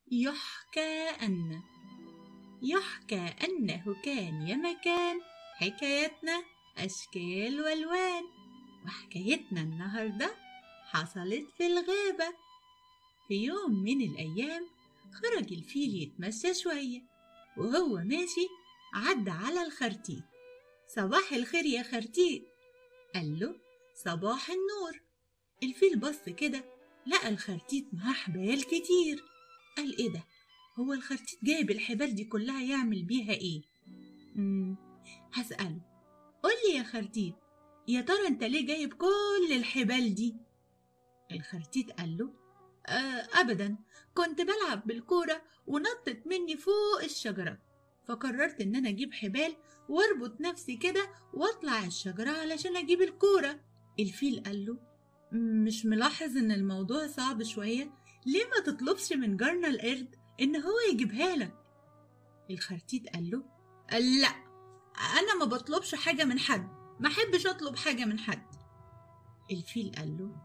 يحكى أنه كان يا مكان، حكايتنا أشكال والوان. وحكايتنا النهاردة حصلت في الغابة. في يوم من الأيام خرج الفيل يتمشى شوية، وهو ماشي عدى على الخرتيت. صباح الخير يا خرتيت، قال له صباح النور. الفيل بص كده لقى الخرتيت معاه حبال كتير. قال ايه ده؟ هو الخرتيت جايب الحبال دي كلها يعمل بيها ايه؟ هسأله. قولي يا خرتيت، يا ترى انت ليه جايب كل الحبال دي؟ الخرتيت قال له ابدا، كنت بلعب بالكورة ونطت مني فوق الشجرة، فقررت ان انا اجيب حبال واربط نفسي كده واطلع الشجرة علشان اجيب الكورة. الفيل قال له مش ملاحظ ان الموضوع صعب شوية؟ ليه ما تطلبش من جارنا القرد ان هو يجيبها لك؟ الخرتيت قال له لا، انا ما بطلبش حاجة من حد، ما احبش اطلب حاجة من حد. الفيل قال له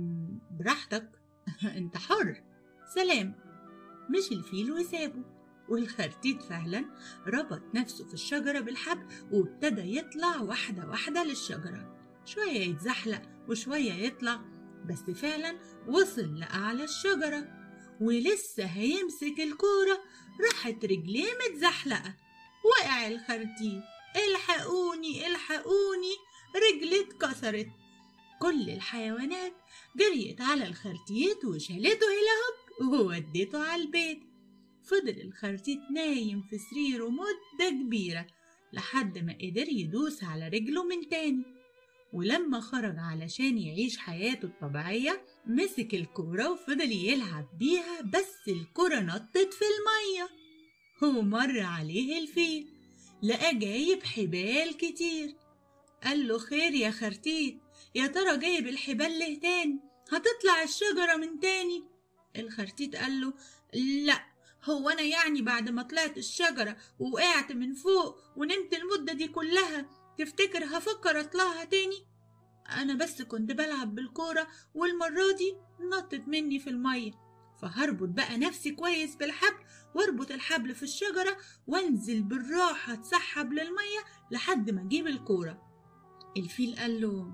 براحتك انت حر، سلام. مشي الفيل وسابه، والخرتيت فعلا ربط نفسه في الشجرة بالحبل وابتدى يطلع واحدة واحدة للشجرة، شوية يتزحلق وشوية يطلع، بس فعلا وصل لأعلى الشجرة. ولسه هيمسك الكورة راحت رجليه متزحلقة، وقع الخرتيت. الحقوني الحقوني، رجلي اتكسرت. كل الحيوانات جريت على الخرتيت وشالته هلا هوب وودته على البيت. فضل الخرتيت نايم في سريره مدة كبيرة لحد ما قدر يدوس على رجله من تاني. ولما خرج علشان يعيش حياته الطبيعية مسك الكورة وفضل يلعب بيها، بس الكورة نطت في المية. هو مر عليه الفيل لقى جايب حبال كتير. قال له خير يا خرتيت، يا ترى جايب الحبال ليه تاني؟ هتطلع الشجرة من تاني؟ الخرتيت قال له لا، هو أنا يعني بعد ما طلعت الشجرة ووقعت من فوق ونمت المدة دي كلها تفتكر هفكر أطلعها تاني؟ أنا بس كنت بلعب بالكورة والمرة دي نطت مني في المية، فهربط بقى نفسي كويس بالحبل واربط الحبل في الشجرة وانزل بالراحة اتسحب للمية لحد ما اجيب الكورة. الفيل قال له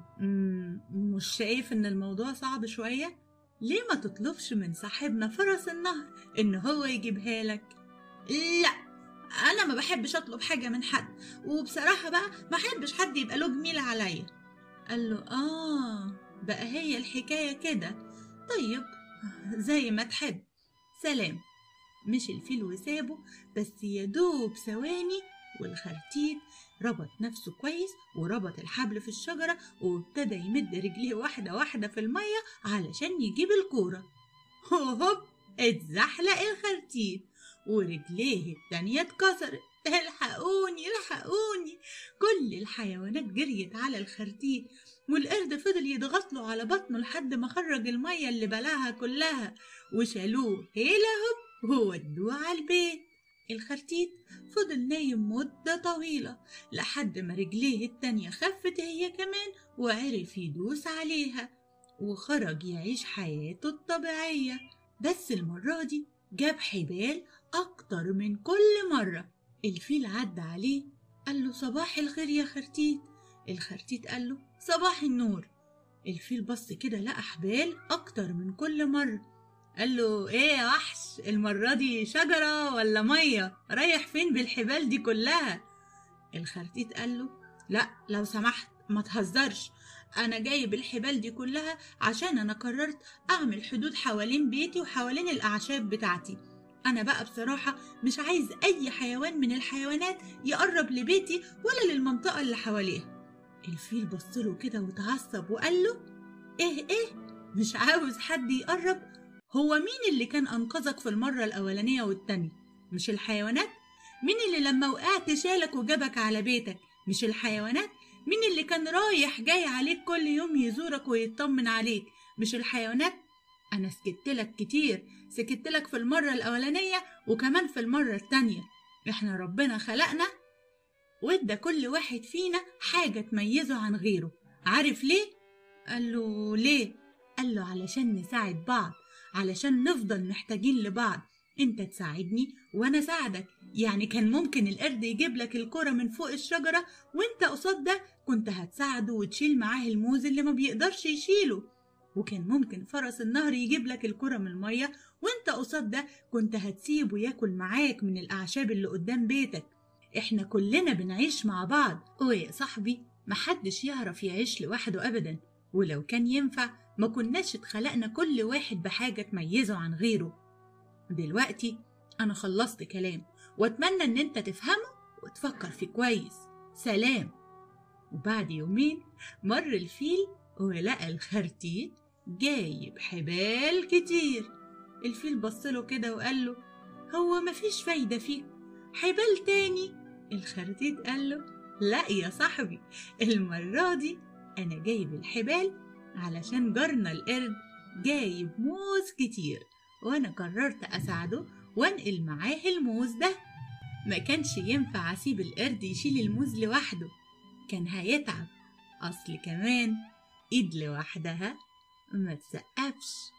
مش شايف ان الموضوع صعب شوية؟ ليه ما تطلبش من صاحبنا فرس النهر ان هو يجيبها لك؟ لا، انا ما بحبش اطلب حاجة من حد، وبصراحة بقى ما احبش حد يبقى له جميل عليا. قال له بقى هي الحكاية كده، طيب زي ما تحب، سلام. مشي الفيل وسابه، بس يدوب ثواني والخرتيت ربط نفسه كويس وربط الحبل في الشجرة وابتدى يمد رجليه واحدة واحدة في المية علشان يجيب الكورة. هوب اتزحلق الخرتيت ورجليه التانية اتكسرت. الحقوني الحقوني، كل الحيوانات جريت على الخرتيت، والقرد فضل يضغط له على بطنه لحد ما خرج المية اللي بلعها كلها، وشالوه هيلا هوب وودوه على البيت. الخرتيت فضل نايم مدة طويلة لحد ما رجليه التانية خفت هي كمان وعرف يدوس عليها وخرج يعيش حياته الطبيعية. بس المرة دي جاب حبال أكتر من كل مرة. الفيل عدى عليه قال له صباح الخير يا خرتيت. الخرتيت قال له صباح النور. الفيل بص كده لقى حبال أكتر من كل مرة. قال له ايه يا وحش، المرة دي شجرة ولا مية؟ رايح فين بالحبال دي كلها؟ الخرتيت قال له لا لو سمحت ما تهزرش، انا جايب الحبال دي كلها عشان انا قررت اعمل حدود حوالين بيتي وحوالين الاعشاب بتاعتي. انا بقى بصراحة مش عايز اي حيوان من الحيوانات يقرب لبيتي ولا للمنطقة اللي حواليها. الفيل بصله كده وتعصب وقال له ايه مش عاوز حد يقرب؟ هو مين اللي كان انقذك في المرة الاولانية والتانية؟ مش الحيوانات؟ مين اللي لما وقعت شالك وجابك على بيتك؟ مش الحيوانات؟ مين اللي كان رايح جاي عليك كل يوم يزورك ويطمن عليك؟ مش الحيوانات؟ انا سكتلك كتير، سكتلك في المرة الاولانية وكمان في المرة التانية. احنا ربنا خلقنا وادى كل واحد فينا حاجة تميزه عن غيره، عارف ليه؟ قال له ليه؟ قال له علشان نساعد بعض، علشان نفضل محتاجين لبعض، انت تساعدني وانا اساعدك. يعني كان ممكن القرد يجيب لك الكرة من فوق الشجرة، وانت قصاد ده كنت هتساعده وتشيل معاه الموز اللي ما بيقدرش يشيله. وكان ممكن فرس النهر يجيب لك الكرة من المية، وانت قصاد ده كنت هتسيبه ياكل معاك من الأعشاب اللي قدام بيتك. احنا كلنا بنعيش مع بعض، ويا صاحبي محدش يعرف يعيش لوحده أبدا. ولو كان ينفع ما كناش اتخلقنا كل واحد بحاجة تميزه عن غيره. دلوقتي أنا خلصت كلام، وأتمنى إن أنت تفهمه وتفكر فيه كويس. سلام. وبعد يومين مر الفيل ولقى الخرتيت جايب حبال كتير. الفيل بصله كده وقال له: هو مفيش فايدة فيك؟ حبال تاني؟ الخرتيت قال له: لا يا صاحبي، المرة دي أنا جايب الحبال علشان جارنا القرد جايب موز كتير، وأنا قررت أساعده وأنقل معاه الموز ده. ما كانش ينفع أسيب القرد يشيل الموز لوحده، كان هيتعب. أصل كمان إيد لوحدها ما تسقفش.